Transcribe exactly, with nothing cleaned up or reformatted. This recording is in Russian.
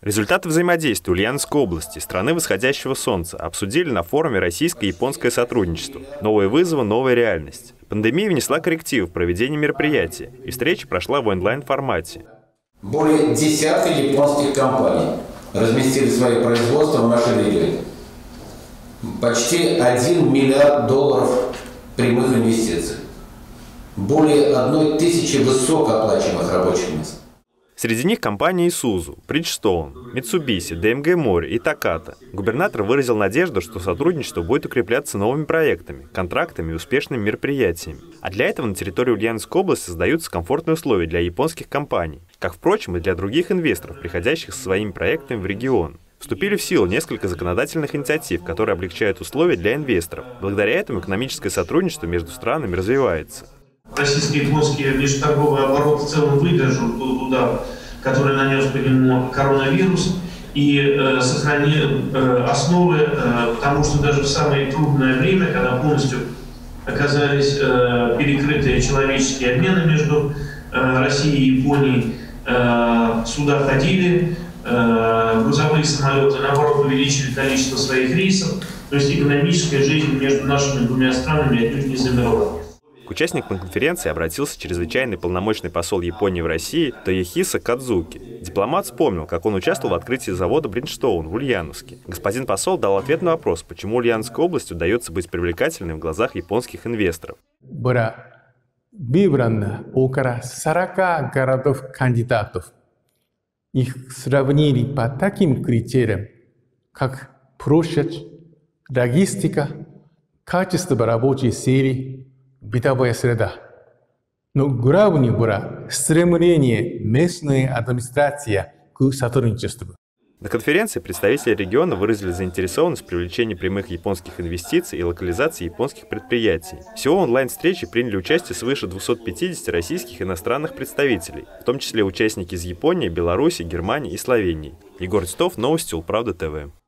Результаты взаимодействия Ульяновской области, страны восходящего солнца, обсудили на форуме «Российско-японское сотрудничество». Новые вызовы, новая реальность. Пандемия внесла коррективы в проведение мероприятия, и встреча прошла в онлайн-формате. Более десятка японских компаний разместили свои производства в нашей регионе. Почти один миллиард долларов прямых инвестиций. Более одной тысячи высокооплачиваемых рабочих мест. Среди них компании Isuzu, Bridgestone, Mitsubishi, ди эм джи Mori и Takata. Губернатор выразил надежду, что сотрудничество будет укрепляться новыми проектами, контрактами и успешными мероприятиями. А для этого на территории Ульяновской области создаются комфортные условия для японских компаний, как, впрочем, и для других инвесторов, приходящих со своими проектами в регион. Вступили в силу несколько законодательных инициатив, которые облегчают условия для инвесторов. Благодаря этому экономическое сотрудничество между странами развивается. Российско-японский межторговый оборот в целом выдержал тот удар, который нанес по нему коронавирус, и э, сохранил э, основы, э, потому что даже в самое трудное время, когда полностью оказались э, перекрытые человеческие обмены между э, Россией и Японией, э, суда ходили, э, грузовые самолеты, наоборот, увеличили количество своих рейсов, то есть экономическая жизнь между нашими двумя странами отнюдь не замерла. К участникам конференции обратился чрезвычайный полномочный посол Японии в России Тоехиса Кадзуки. Дипломат вспомнил, как он участвовал в открытии завода Bridgestone в Ульяновске. Господин посол дал ответ на вопрос, почему Ульяновской области удается быть привлекательной в глазах японских инвесторов. Выбрано около сорока городов-кандидатов. Их сравнили по таким критериям, как площадь, логистика, качество рабочей силы, бытовая среда. Но главное было стремление местной администрации к сотрудничеству. На конференции представители региона выразили заинтересованность в привлечении прямых японских инвестиций и локализации японских предприятий. Всего в онлайн-встрече приняли участие свыше двухсот пятидесяти российских и иностранных представителей, в том числе участники из Японии, Беларуси, Германии и Словении. Егор Титов, новости Улправда ТВ.